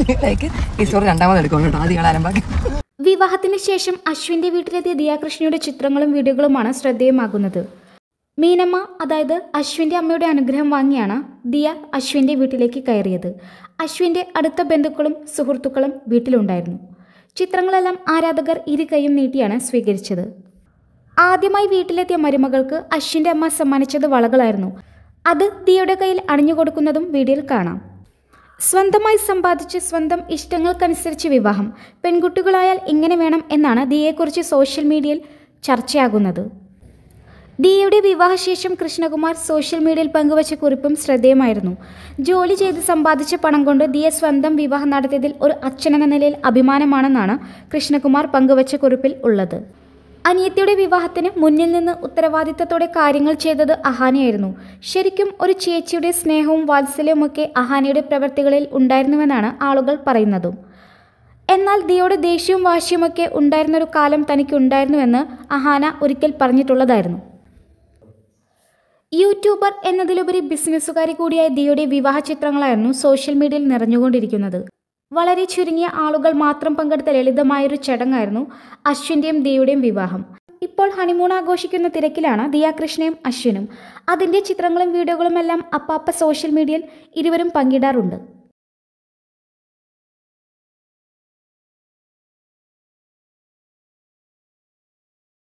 Like ഈ story രണ്ടാമത് എടുക്കണം കേട്ടോ, ആദ്യം ആരംഭാക്കി. വിവാഹത്തിന് ശേഷം അശ്വിൻ്റെ വീട്ടിലെത്തിയ ദിയാകൃഷ്ണയുടെ ചിത്രങ്ങളും വീഡിയോകളുമാണ് ശ്രദ്ധേയമാകുന്നത്. മീനമ്മ, അതായത് അശ്വിൻ്റെ അമ്മയുടെ അനുഗ്രഹം വാങ്ങിയാണ് ദിയ അശ്വിൻ്റെ വീട്ടിലേക്ക് കയറിയത്. അശ്വിൻ്റെ അടുത്ത ബന്ധുക്കളും സുഹൃത്തുക്കളും വീട്ടിലുണ്ടായിരുന്നു. ചിത്രങ്ങളെല്ലാം ആരാധകർ ഇരു കൈയും നീട്ടിയാണ് സ്വീകരിച്ചത്. ആദ്യമായി വീട്ടിലെത്തിയ മരുമകൾക്ക് അശ്വിൻ്റെ അമ്മ സമ്മാനിച്ചത് വളകളായിരുന്നു. അത് ദിയയുടെ കയ്യിൽ അണിഞ്ഞുകൊടുക്കുന്നതും വീഡിയോയിൽ കാണാം. സ്വന്തമായി സമ്പാദിച്ച് സ്വന്തം ഇഷ്ടങ്ങൾക്കനുസരിച്ച് വിവാഹം, പെൺകുട്ടികളായാൽ ഇങ്ങനെ വേണം എന്നാണ് ദിയയെക്കുറിച്ച് സോഷ്യൽ മീഡിയയിൽ ചർച്ചയാകുന്നത്. ദിയയുടെ വിവാഹശേഷം കൃഷ്ണകുമാർ സോഷ്യൽ മീഡിയയിൽ പങ്കുവച്ച കുറിപ്പും ശ്രദ്ധേയമായിരുന്നു. ജോലി ചെയ്ത് സമ്പാദിച്ച പണം കൊണ്ട് ദിയ സ്വന്തം വിവാഹം നടത്തിയതിൽ ഒരു അച്ഛനെന്ന നിലയിൽ അഭിമാനമാണെന്നാണ് കൃഷ്ണകുമാർ പങ്കുവച്ച കുറിപ്പിൽ ഉള്ളത്. അനിയത്തിയുടെ വിവാഹത്തിന് മുന്നിൽ നിന്ന് ഉത്തരവാദിത്തത്തോടെ കാര്യങ്ങൾ ചെയ്തത് അഹാനയായിരുന്നു. ശരിക്കും ഒരു ചേച്ചിയുടെ സ്നേഹവും വാത്സല്യവുമൊക്കെ അഹാനയുടെ പ്രവൃത്തികളിൽ ഉണ്ടായിരുന്നുവെന്നാണ് ആളുകൾ പറയുന്നതും. എന്നാൽ ദിയയുടെ ദേഷ്യവും വാശിയുമൊക്കെ ഉണ്ടായിരുന്നൊരു കാലം തനിക്കുണ്ടായിരുന്നുവെന്ന് അഹാന ഒരിക്കൽ പറഞ്ഞിട്ടുള്ളതായിരുന്നു. യൂട്യൂബർ എന്നതിലുപരി ബിസിനസ്സുകാരി കൂടിയായ ദിയയുടെ വിവാഹ ചിത്രങ്ങളായിരുന്നു സോഷ്യൽ മീഡിയയിൽ നിറഞ്ഞുകൊണ്ടിരിക്കുന്നത്. വളരെ ചുരുങ്ങിയ ആളുകൾ മാത്രം പങ്കെടുത്ത ലളിതമായൊരു ചടങ്ങായിരുന്നു അശ്വിൻ്റെയും ദിയയുടെയും വിവാഹം. ഇപ്പോൾ ഹണിമൂൺ ആഘോഷിക്കുന്ന തിരക്കിലാണ് ദിയാകൃഷ്ണയും അശ്വിനും. അതിൻ്റെ ചിത്രങ്ങളും വീഡിയോകളുമെല്ലാം അപ്പാപ്പ സോഷ്യൽ മീഡിയയിൽ ഇരുവരും പങ്കിടാറുണ്ട്.